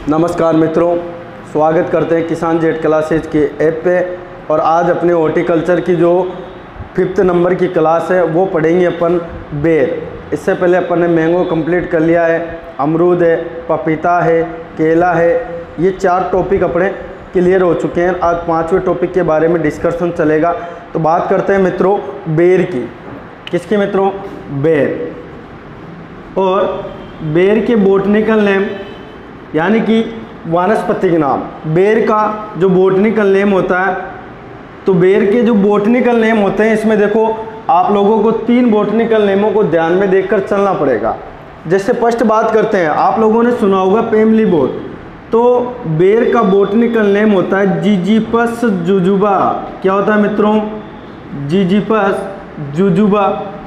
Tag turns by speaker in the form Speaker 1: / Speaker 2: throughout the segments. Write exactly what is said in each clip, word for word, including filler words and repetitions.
Speaker 1: नमस्कार मित्रों, स्वागत करते हैं किसान जेट क्लासेज के ऐप पे। और आज अपने हॉर्टिकल्चर की जो फिफ्थ नंबर की क्लास है वो पढ़ेंगे अपन बेर। इससे पहले अपन ने मैंगो कंप्लीट कर लिया है, अमरूद है, पपीता है, केला है, ये चार टॉपिक अपने क्लियर हो चुके हैं। आज पांचवें टॉपिक के बारे में डिस्कशन चलेगा। तो बात करते हैं मित्रों बेर की। किसकी मित्रों? बेर। और बेर के बोटनिकल नेम यानी कि वानस्पतिक नाम। बेर का जो बोटनिकल नेम होता है, तो बेर के जो बोटनिकल नेम होते हैं इसमें देखो आप लोगों को तीन बोटनिकल नेमों को ध्यान में देखकर चलना पड़ेगा। जैसे फर्स्ट बात करते हैं, आप लोगों ने सुना होगा पेमली बोट। तो बेर का बोटनिकल नेम होता है जिजिपस जुजुबा। क्या होता है मित्रों? जिजिपस जुजुबा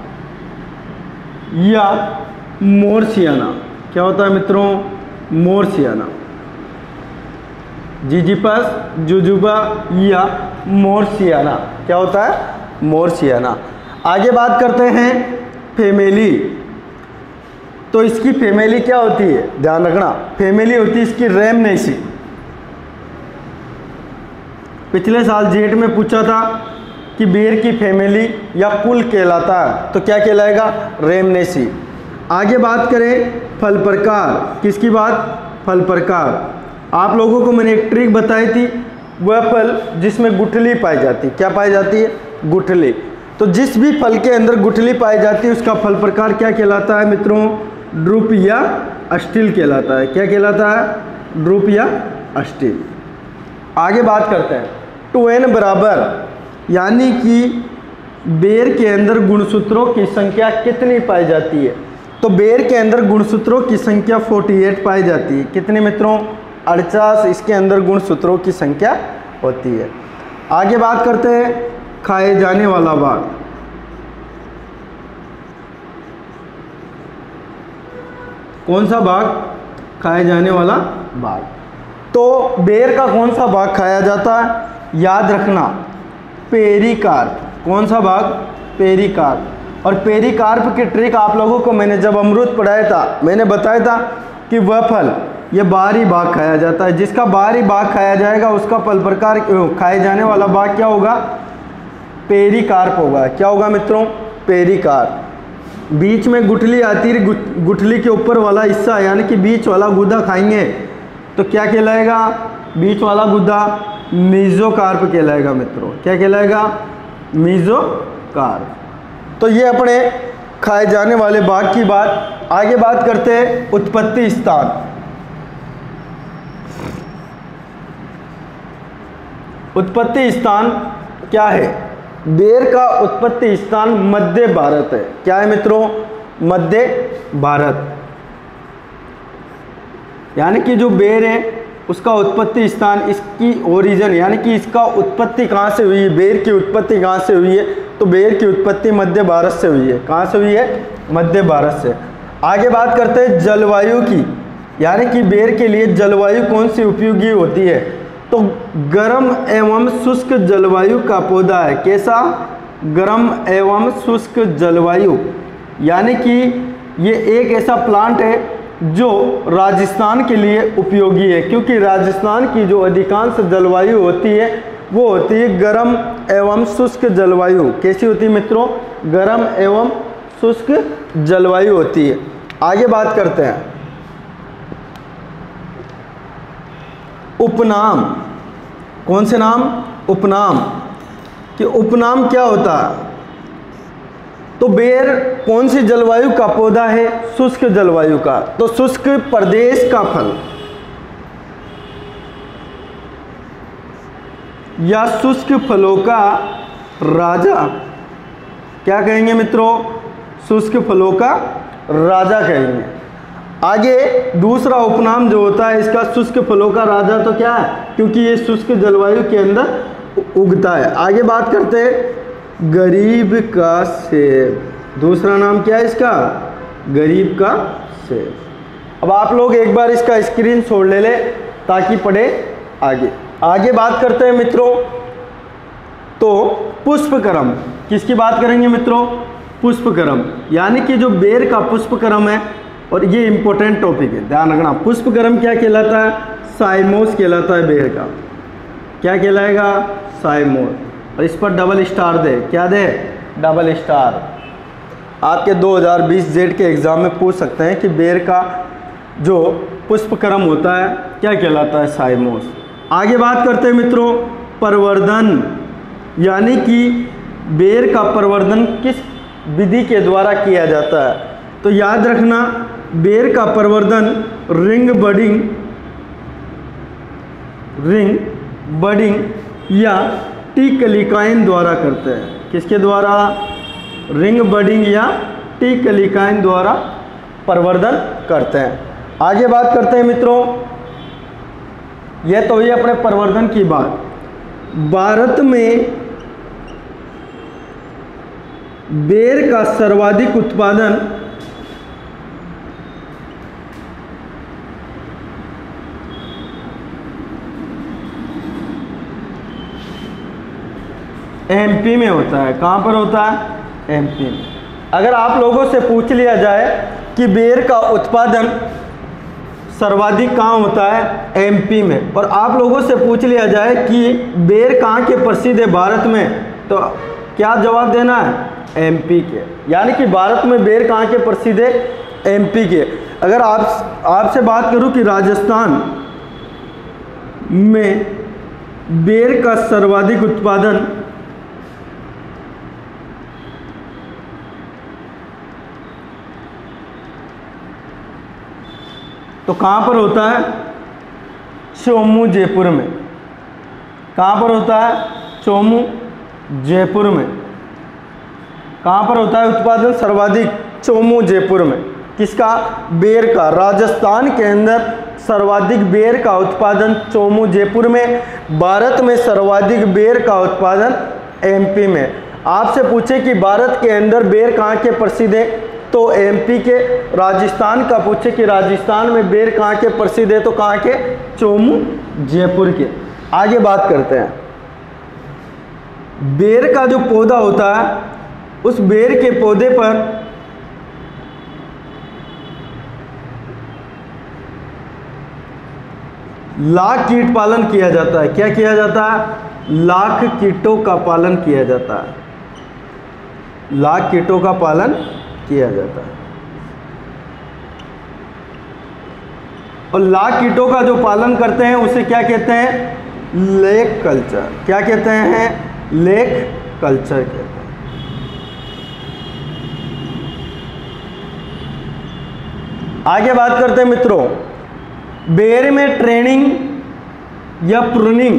Speaker 1: या मोर्सियाना। क्या होता है मित्रों? मोर्सियाना। जिजिपस जुजुबा या मोर्सियाना। क्या होता है? मोर्सियाना। आगे बात करते हैं फैमिली। तो इसकी फैमिली क्या होती है? ध्यान रखना, फैमिली होती है इसकी रैमनेसी। पिछले साल जेट में पूछा था कि बेर की फैमिली या कुल कहलाता है, तो क्या कहलाएगा? रैमनेसी। आगे बात करें फल प्रकार। किसकी बात? फल प्रकार। आप लोगों को मैंने एक ट्रिक बताई थी, वह फल जिसमें गुठली पाई जाती है। क्या पाई जाती है? गुठली। तो जिस भी फल के अंदर गुठली पाई जाती है उसका फल प्रकार क्या कहलाता है मित्रों? ड्रुप या अस्टिल कहलाता है। क्या कहलाता है? ड्रुप या अस्टिल। आगे बात करते हैं टू एन बराबर, यानी कि बेर के अंदर गुणसूत्रों की संख्या कितनी पाई जाती है? तो बेर के अंदर गुणसूत्रों की संख्या अड़तालीस पाई जाती है। कितने मित्रों? अड़चास इसके अंदर गुणसूत्रों की संख्या होती है। आगे बात करते हैं खाए जाने वाला भाग। कौन सा भाग खाए जाने वाला भाग? तो बेर का कौन सा भाग खाया जाता है? याद रखना, पेरिकार्प। कौन सा भाग? पेरिकार्प। और पेरिकार्प की ट्रिक आप लोगों को मैंने जब अमरूद पढ़ाया था, मैंने बताया था कि वह फल ये बाहरी भाग खाया जाता है। जिसका बाहरी भाग खाया जाएगा उसका फल प्रकार खाए जाने वाला भाग क्या होगा? पेरिकार्प होगा। क्या होगा मित्रों? पेरिकार्प। बीच में गुठली आती है, गुठली के ऊपर वाला हिस्सा यानी कि बीच वाला गुदा खाएंगे तो क्या कहलाएगा? बीच वाला गुदा मीजोकार्प कहलाएगा मित्रों। क्या कहलाएगा? मीजोकार्प। तो ये अपने खाए जाने वाले भाग की बात। आगे बात करते हैं उत्पत्ति स्थान। उत्पत्ति स्थान क्या है? बेर का उत्पत्ति स्थान मध्य भारत है। क्या है मित्रों? मध्य भारत। यानी कि जो बेर है उसका उत्पत्ति स्थान, इसकी ओरिजिन यानी कि इसका उत्पत्ति कहाँ से हुई है? बेर की उत्पत्ति कहाँ से हुई है? तो बेर की उत्पत्ति मध्य भारत से हुई है। कहाँ से हुई है? मध्य भारत से। आगे बात करते हैं जलवायु की, यानी कि बेर के लिए जलवायु कौन सी उपयोगी होती है? तो गर्म एवं शुष्क जलवायु का पौधा है। कैसा? गर्म एवं शुष्क जलवायु, यानी कि ये एक ऐसा प्लांट है जो राजस्थान के लिए उपयोगी है, क्योंकि राजस्थान की जो अधिकांश जलवायु होती है वो होती है गर्म एवं शुष्क जलवायु। कैसी होती है मित्रों? गर्म एवं शुष्क जलवायु होती है। आगे बात करते हैं उपनाम। कौन से नाम? उपनाम। कि उपनाम क्या होता है? तो बेर कौन सी जलवायु का पौधा है? शुष्क जलवायु का। तो शुष्क प्रदेश का फल या शुष्क फलों का राजा क्या कहेंगे मित्रों? शुष्क फलों का राजा कहेंगे। आगे दूसरा उपनाम जो होता है इसका शुष्क फलों का राजा, तो क्या है? क्योंकि ये शुष्क जलवायु के अंदर उगता है। आगे बात करते हैं गरीब का सेब। दूसरा नाम क्या है इसका? गरीब का सेब। अब आप लोग एक बार इसका स्क्रीनशॉट ले ले ताकि पढ़े आगे। आगे बात करते हैं मित्रों तो पुष्पक्रम। किसकी बात करेंगे मित्रों? पुष्पक्रम। यानी कि जो बेर का पुष्पक्रम है और ये इंपॉर्टेंट टॉपिक है, ध्यान रखना। पुष्पक्रम क्या कहलाता है? साइमोस कहलाता है बेर का। क्या कहलाएगा? साइमोस। और इस पर डबल स्टार दे, क्या दे? Double star. आपके दो हज़ार बीस जेड के एग्ज़ाम में पूछ सकते हैं कि बेर का जो पुष्पक्रम होता है क्या कहलाता है? साइमोस। आगे बात करते हैं मित्रों प्रवर्धन, यानी कि बेर का प्रवर्धन किस विधि के द्वारा किया जाता है? तो याद रखना बेर का प्रवर्धन रिंग बडिंग रिंग बडिंग या टी कलिकाइन द्वारा करते हैं। किसके द्वारा? रिंग बडिंग या टी कलिकाइन द्वारा प्रवर्धन करते हैं। आगे बात करते हैं मित्रों, यह तो ये अपने प्रवर्धन की बात। भारत में बेर का सर्वाधिक उत्पादन एमपी में होता है। कहाँ पर होता है? एमपी में। अगर आप लोगों से पूछ लिया जाए कि बेर का उत्पादन सर्वाधिक कहाँ होता है? एमपी में। और आप लोगों से पूछ लिया जाए कि बेर कहाँ के प्रसिद्ध है भारत में, तो क्या जवाब देना है? एमपी के। यानी कि भारत में बेर कहाँ के प्रसिद्ध है? एमपी के। अगर आप आपसे बात करूं कि राजस्थान में बेर का सर्वाधिक उत्पादन तो कहाँ पर होता है? चोमू जयपुर में। कहाँ पर होता है? चोमू जयपुर में। कहाँ पर होता है उत्पादन सर्वाधिक? चोमू जयपुर में। किसका? बेर का। राजस्थान के अंदर सर्वाधिक बेर का उत्पादन चोमू जयपुर में। भारत में सर्वाधिक बेर का उत्पादन एमपी में। आपसे पूछे कि भारत के अंदर बेर कहाँ के प्रसिद्ध है, तो एमपी के। राजस्थान का पूछे कि राजस्थान में बेर कहाँ के प्रसिद्ध है, तो कहाँ के? चोमू जयपुर के। आगे बात करते हैं, बेर का जो पौधा होता है उस बेर के पौधे पर लाख कीट पालन किया जाता है। क्या किया जाता है? लाख कीटों का पालन किया जाता है। लाख कीटों का पालन किया जाता है। और लाख कीटों का जो पालन करते हैं उसे क्या कहते हैं? Lac culture. क्या कहते हैं? लेक कल्चर कहते हैं। आगे बात करते हैं मित्रों, बेर में ट्रेनिंग या प्रूनिंग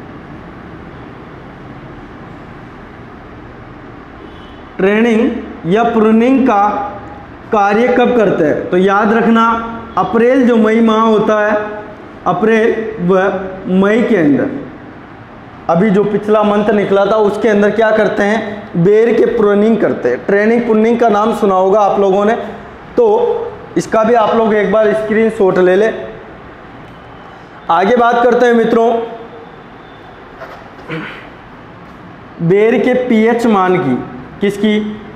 Speaker 1: ट्रेनिंग या प्रूनिंग का कार्य कब करते हैं? तो याद रखना अप्रैल जो मई माह होता है, अप्रैल व मई के अंदर, अभी जो पिछला मंथ निकला था उसके अंदर क्या करते हैं? बेर के प्रूनिंग करते हैं। ट्रेनिंग प्रूनिंग का नाम सुना होगा आप लोगों ने, तो इसका भी आप लोग एक बार स्क्रीनशॉट ले ले। आगे बात करते हैं मित्रों, बेर के पीएच मान की। किसकी?